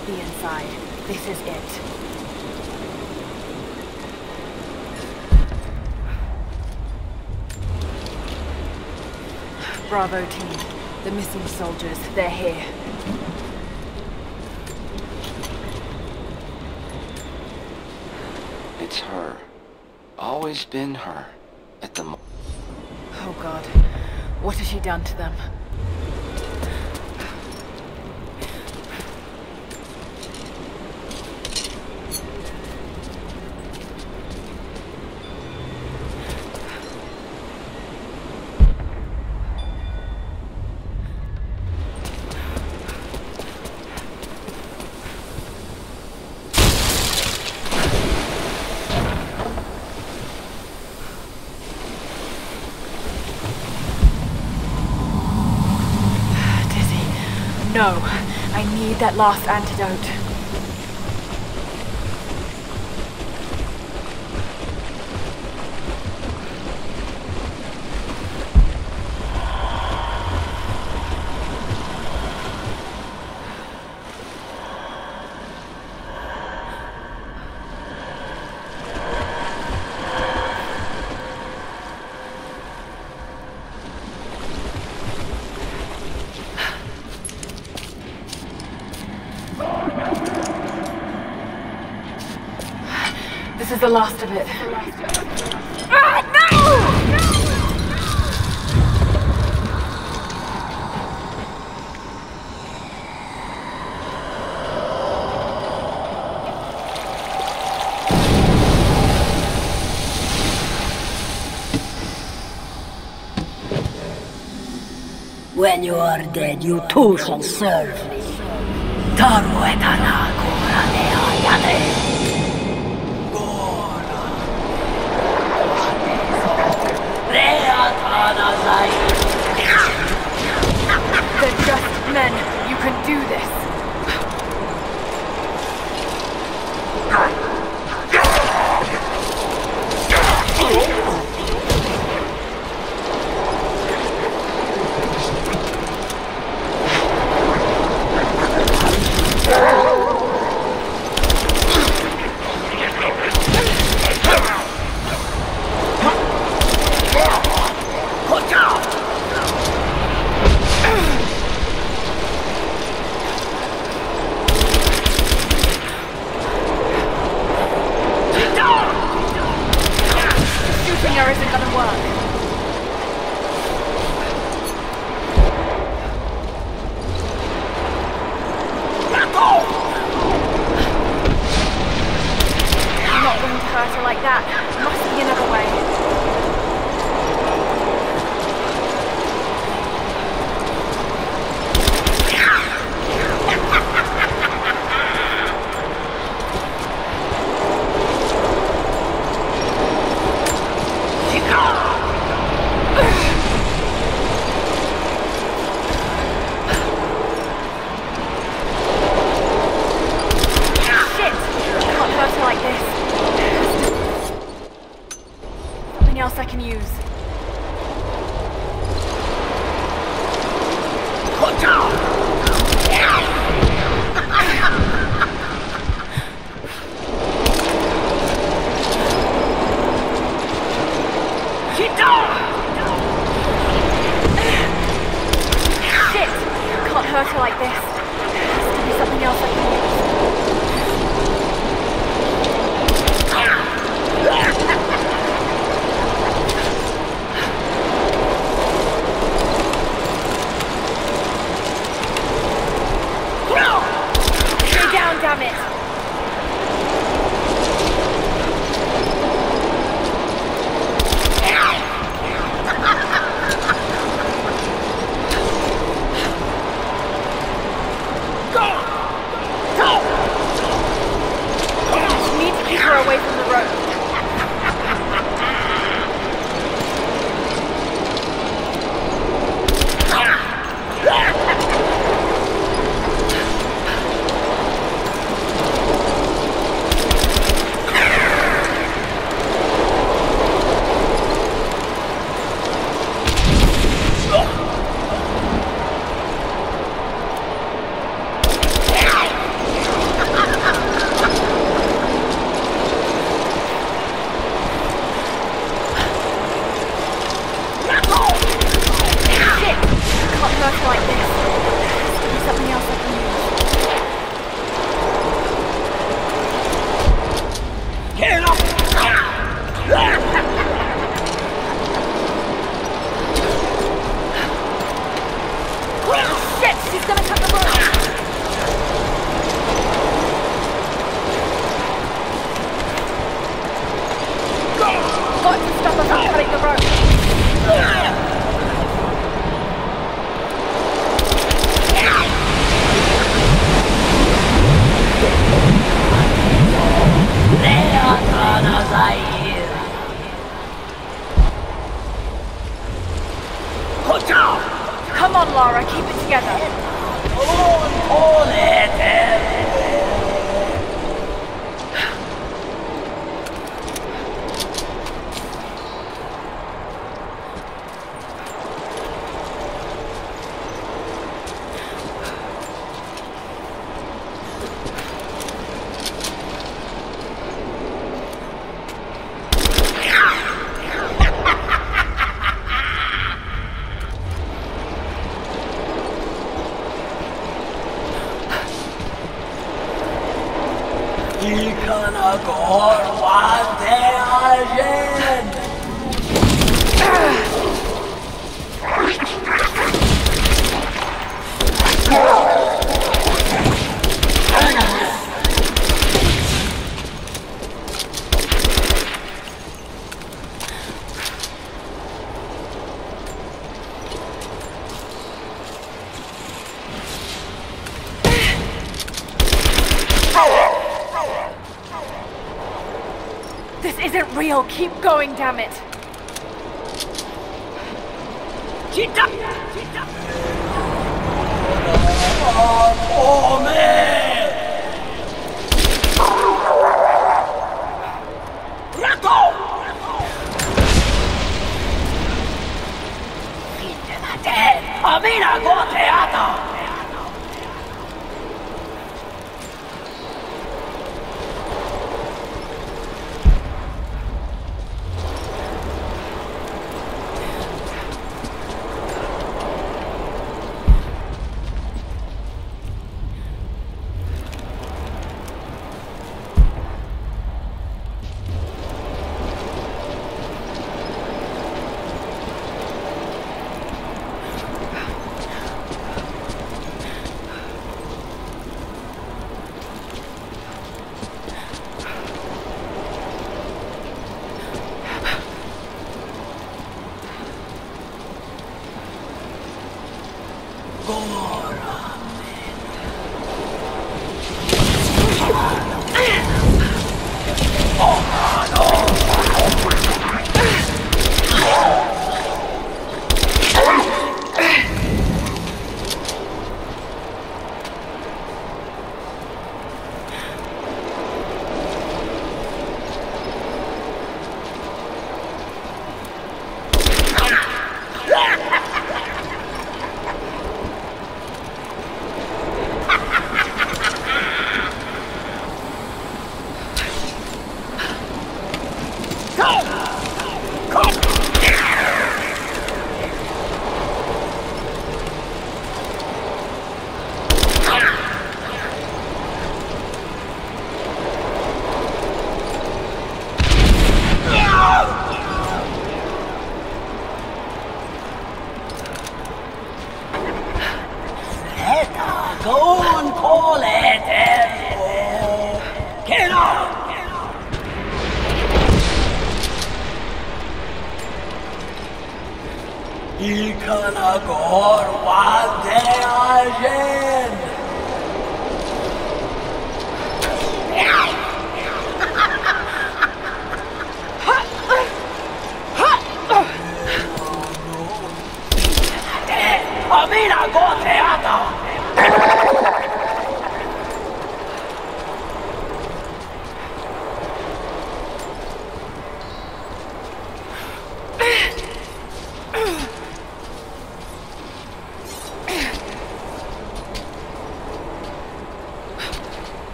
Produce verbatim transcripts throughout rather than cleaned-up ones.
to be inside. This is it. Bravo team. The missing soldiers, they're here. It's her. Always been her. At the mo- Oh God. What has she done to them? No, I need that last antidote. This is the last of it. Ah, no! When you are dead, you too shall serve. Taru etana kura ne ayane. They're just men. You can do this. Isn't gonna work. I'm not going to hurt her like that. Must be another way. Else I can use. Shit! Can't hurt her like this. There has to be something else I can use. Damn it! Go! Go! Come on, Lara, keep it together. This isn't real. Keep going, damn it.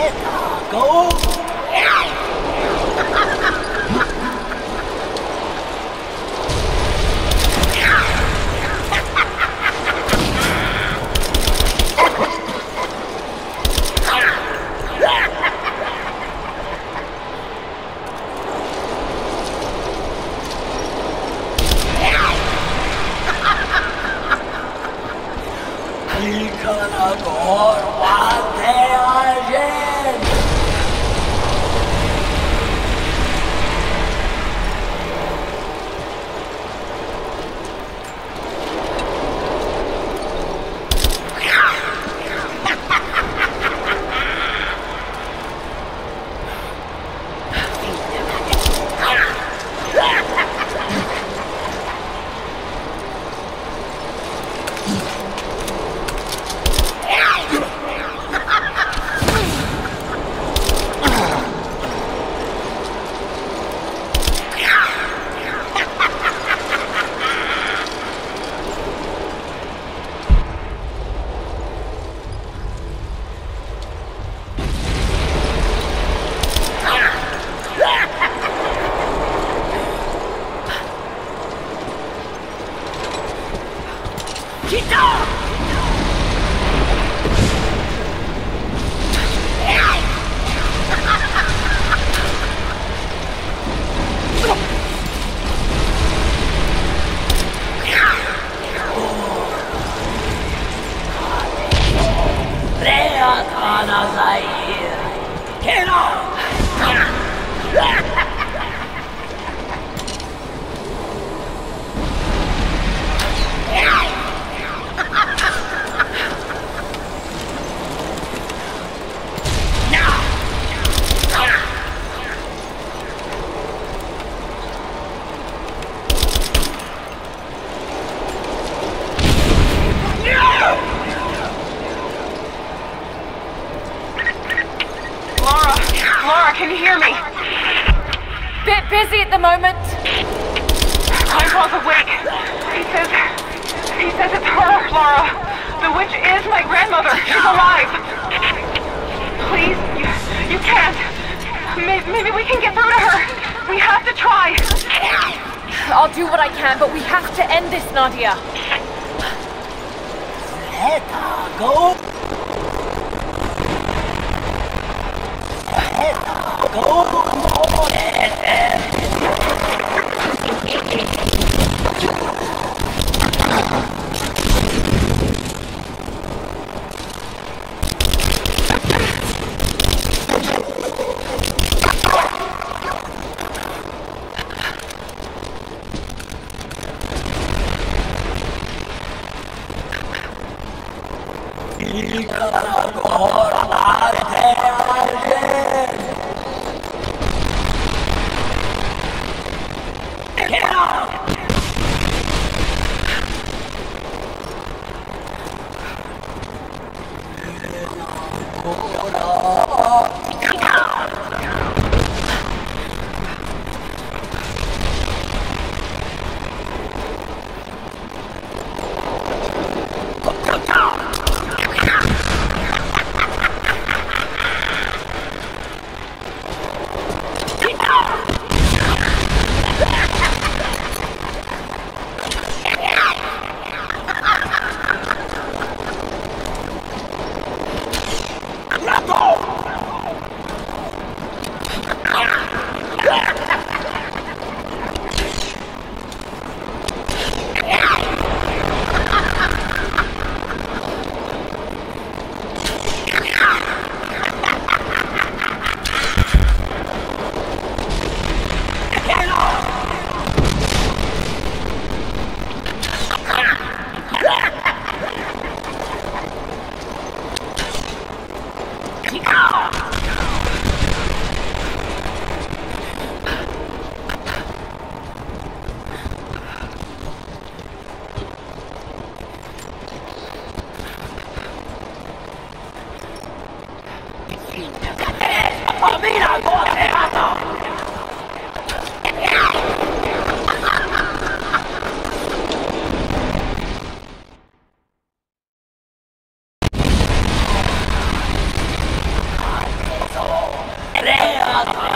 Go! Can you hear me? Bit busy at the moment. Grandpa's awake. He says... He says it's her, Laura. The witch is my grandmother. She's alive. Please, you, you can't. Maybe, maybe we can get through to her. We have to try. I'll do what I can, but we have to end this, Nadia. Let her go. Let her go.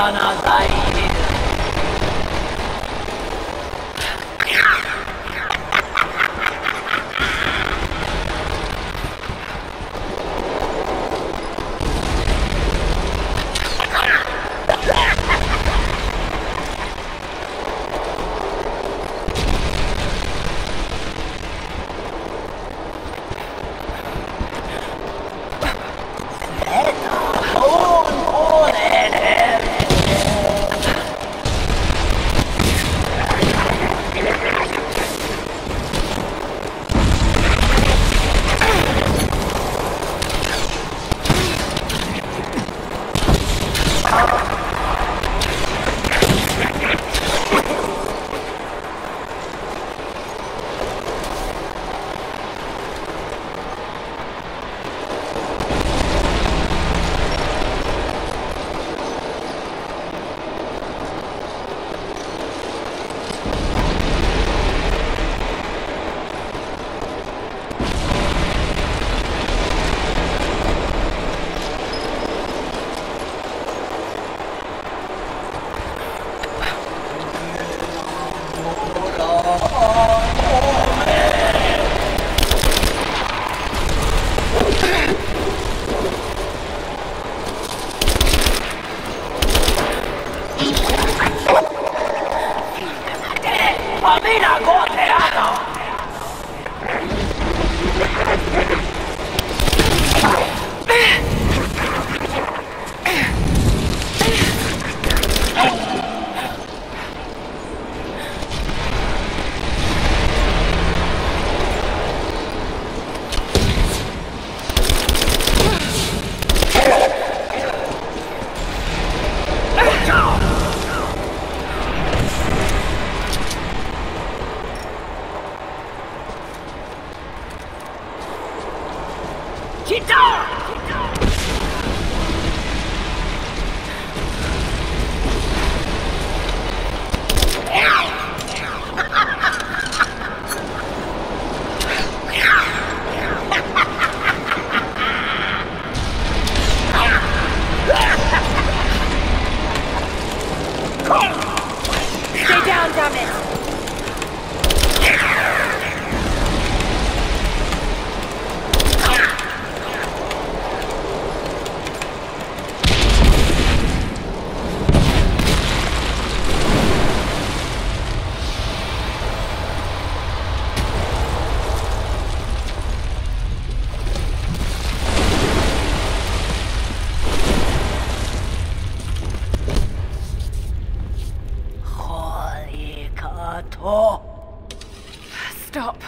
Stop.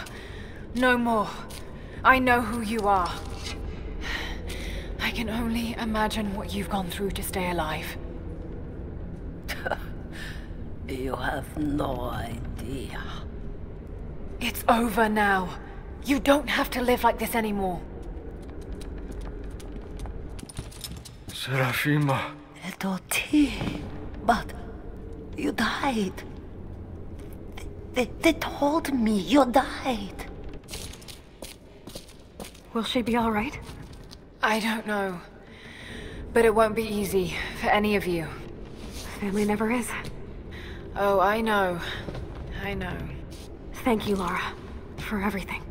No more. I know who you are. I can only imagine what you've gone through to stay alive. You have no idea. It's over now. You don't have to live like this anymore. Serafima. Edoti, but you died. They, they told me you died. Will she be all right? I don't know. But it won't be easy for any of you. Family never is. Oh, I know. I know. Thank you, Lara, for everything.